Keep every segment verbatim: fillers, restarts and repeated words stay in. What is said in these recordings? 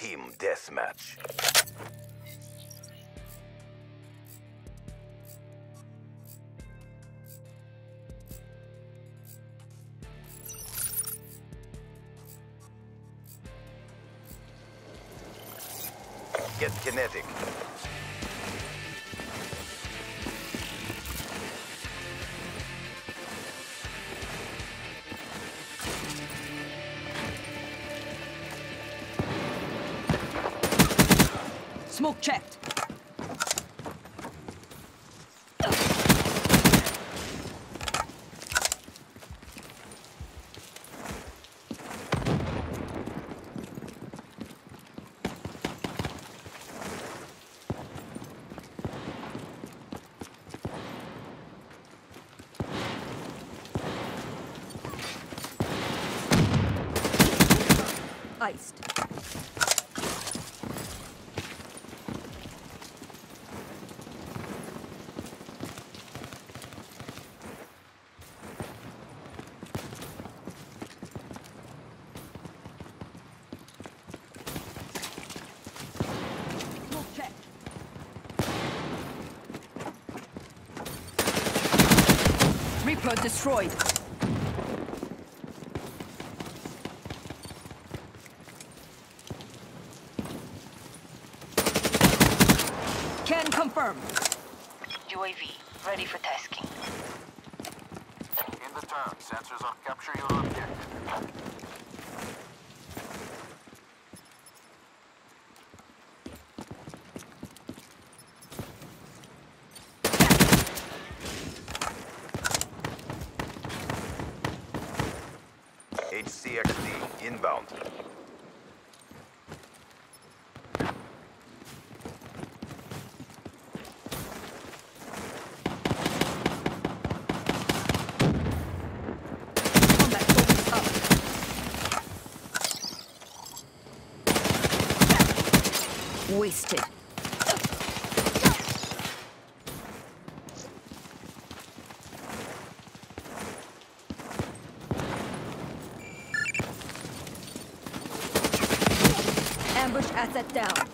Team Deathmatch. Get kinetic. Smoke checked. Iced. Reaper destroyed. Can confirm. U A V, ready for tasking. In the turn, sensors on capture your objective. H C X D inbound. Combat focus up. Wasted. Ambush asset down.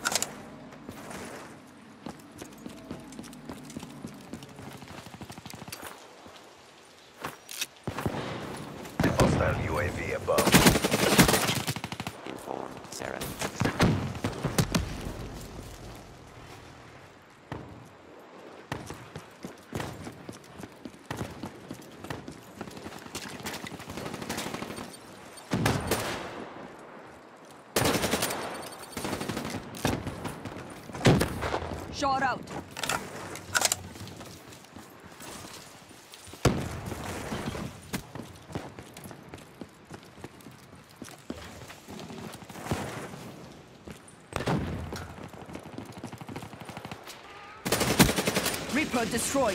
Hostile U A V above. Informed, Sarah. Shot out. Reaper destroyed.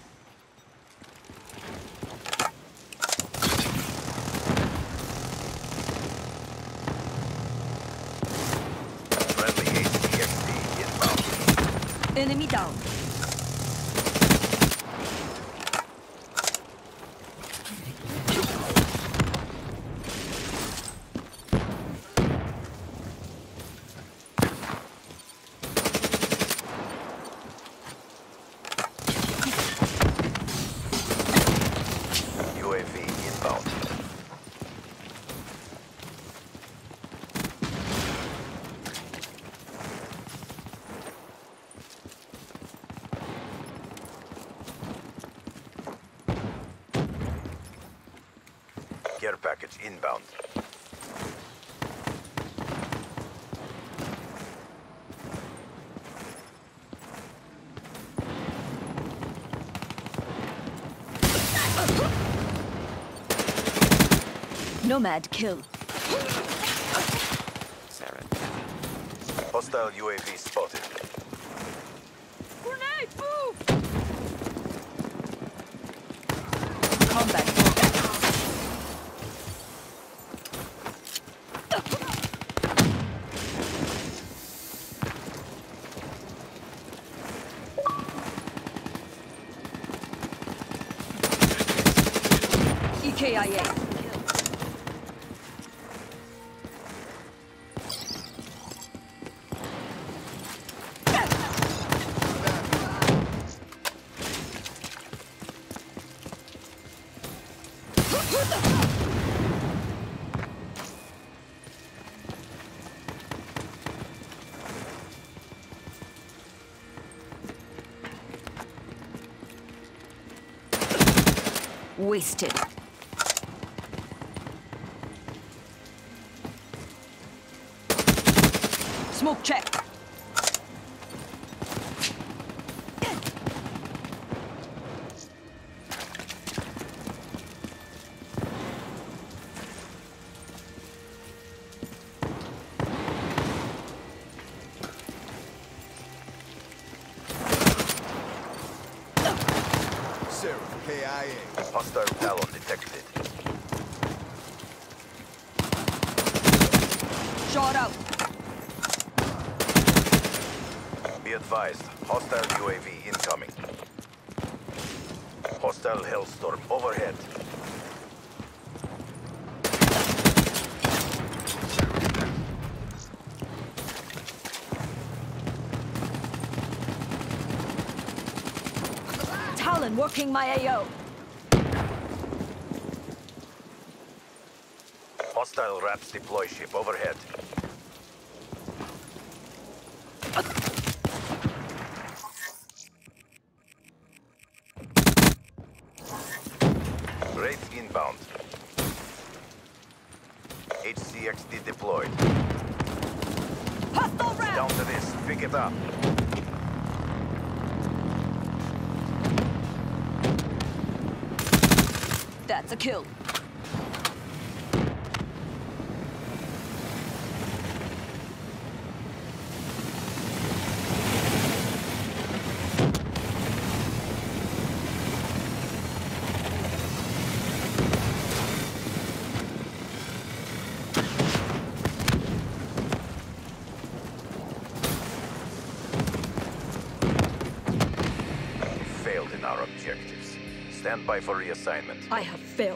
Friendly H C X D inbound. Enemy down. U A V inbound. Care package inbound. Nomad kill. Sarah. Hostile U A V spotted. Grenade, move! Combat focus. E K I A. Wasted. Smoke check. K I A. Hostile Talon detected. Shot out. Be advised, hostile U A V incoming. Hostile Hellstorm overhead. Talon working my A O. Hostile Rats deploy ship overhead. Wraith inbound. H C X D deployed. Hostile rat. Down to this. Pick it up. That's a kill. Failed in our objectives. Stand by for reassignment. I have failed.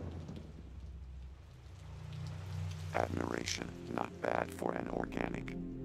Admiration, not bad for an organic.